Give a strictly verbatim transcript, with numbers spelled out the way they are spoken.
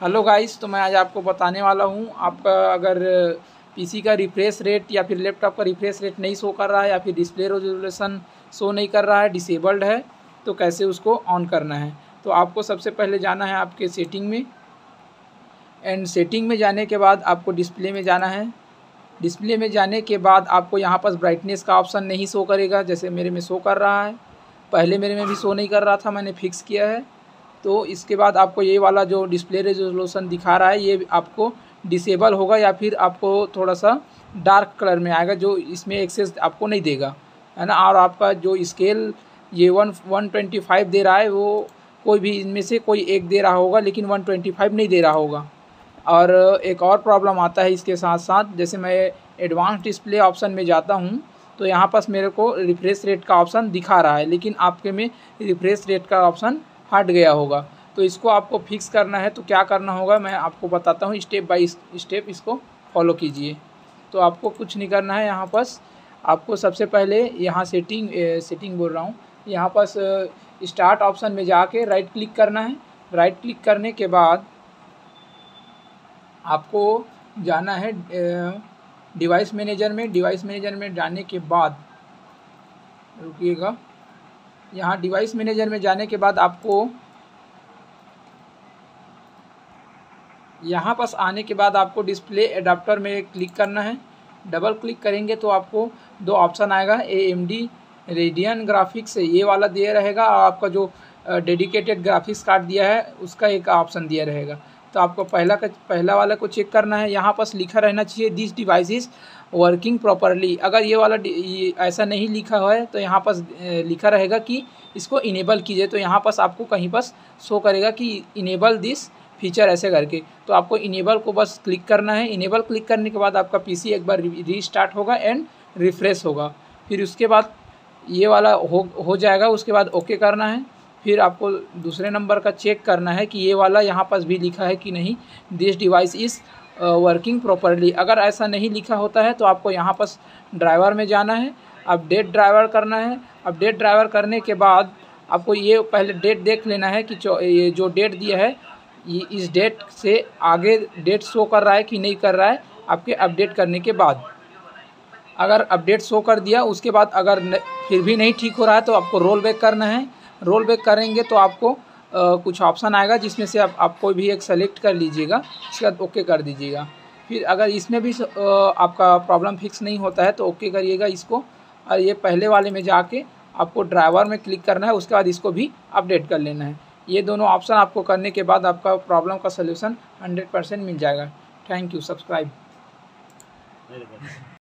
Hello guys, तो मैं आज आपको बताने वाला हूँ आपका अगर पीसी का रिफ्रेश रेट या फिर लैपटॉप का रिफ्रेश रेट नहीं शो कर रहा है या फिर डिस्प्ले रेजोल्यूशन शो नहीं कर रहा है, डिसेबल्ड है, तो कैसे उसको ऑन करना है। तो आपको सबसे पहले जाना है आपके सेटिंग में, एंड सेटिंग में जाने के बाद आपको डिस्प्ले में जाना है। डिस्प्ले में जाने के बाद आपको यहाँ पर ब्राइटनेस का ऑप्शन नहीं शो करेगा, जैसे मेरे में शो कर रहा है। पहले मेरे में भी शो नहीं कर रहा था, मैंने फिक्स किया है। तो इसके बाद आपको ये वाला जो डिस्प्ले रेजोल्यूशन दिखा रहा है ये आपको डिसेबल होगा या फिर आपको थोड़ा सा डार्क कलर में आएगा, जो इसमें एक्सेस आपको नहीं देगा, है ना। और आपका जो स्केल ये वन वन ट्वेंटी फाइव दे रहा है, वो कोई भी इनमें से कोई एक दे रहा होगा, लेकिन वन ट्वेंटी फाइव नहीं दे रहा होगा। और एक और प्रॉब्लम आता है इसके साथ साथ, जैसे मैं एडवांस डिस्प्ले ऑप्शन में जाता हूँ तो यहाँ पास मेरे को रिफ्रेश रेट का ऑप्शन दिखा रहा है, लेकिन आपके में रिफ्रेश रेट का ऑप्शन हट गया होगा। तो इसको आपको फिक्स करना है, तो क्या करना होगा मैं आपको बताता हूँ, स्टेप बाय स्टेप इसको फॉलो कीजिए। तो आपको कुछ नहीं करना है, यहाँ पास आपको सबसे पहले यहाँ सेटिंग सेटिंग बोल रहा हूँ यहाँ पास स्टार्ट ऑप्शन में जाके राइट क्लिक करना है। राइट क्लिक करने के बाद आपको जाना है डिवाइस मैनेजर में। डिवाइस मैनेजर में जाने के बाद रुकिएगा, यहाँ डिवाइस मैनेजर में जाने के बाद आपको यहाँ पास आने के बाद आपको डिस्प्ले एडाप्टर में क्लिक करना है। डबल क्लिक करेंगे तो आपको दो ऑप्शन आएगा, A M D Radeon graphics ये वाला दिया रहेगा, और आपका जो डेडिकेटेड ग्राफिक्स कार्ड दिया है उसका एक ऑप्शन दिया रहेगा। तो आपको पहला का पहला वाला को चेक करना है। यहाँ पास लिखा रहना चाहिए this device is working properly. अगर ये वाला ये ऐसा नहीं लिखा हुआ है तो यहाँ पास लिखा रहेगा कि इसको इनेबल कीजिए। तो यहाँ पास आपको कहीं पास शो करेगा कि इनेबल दिस फीचर ऐसे करके, तो आपको इनेबल को बस क्लिक करना है। इनेबल क्लिक करने के बाद आपका पीसी एक बार रीस्टार्ट होगा एंड रिफ्रेश होगा। फिर उसके बाद ये वाला हो हो जाएगा, उसके बाद ओके करना है। फिर आपको दूसरे नंबर का चेक करना है कि ये वाला यहाँ पास भी लिखा है कि नहीं, this device is working properly. अगर ऐसा नहीं लिखा होता है तो आपको यहाँ पास ड्राइवर में जाना है, अपडेट ड्राइवर करना है। अपडेट ड्राइवर करने के बाद आपको ये पहले डेट देख लेना है कि ये जो डेट दिया है ये इस डेट से आगे डेट शो कर रहा है कि नहीं कर रहा है। आपके अपडेट करने के बाद अगर अपडेट शो कर दिया, उसके बाद अगर फिर भी नहीं ठीक हो रहा है तो आपको रोल बैक करना है। रोल बैक करेंगे तो आपको आ, कुछ ऑप्शन आएगा जिसमें से आप, आप कोई भी एक सेलेक्ट कर लीजिएगा, उसके बाद ओके कर दीजिएगा। फिर अगर इसमें भी आ, आपका प्रॉब्लम फिक्स नहीं होता है तो ओके करिएगा इसको, और ये पहले वाले में जाके आपको ड्राइवर में क्लिक करना है, उसके बाद इसको भी अपडेट कर लेना है। ये दोनों ऑप्शन आपको करने के बाद आपका प्रॉब्लम का सलूशन हंड्रेड परसेंट मिल जाएगा। Thank you. सब्सक्राइब।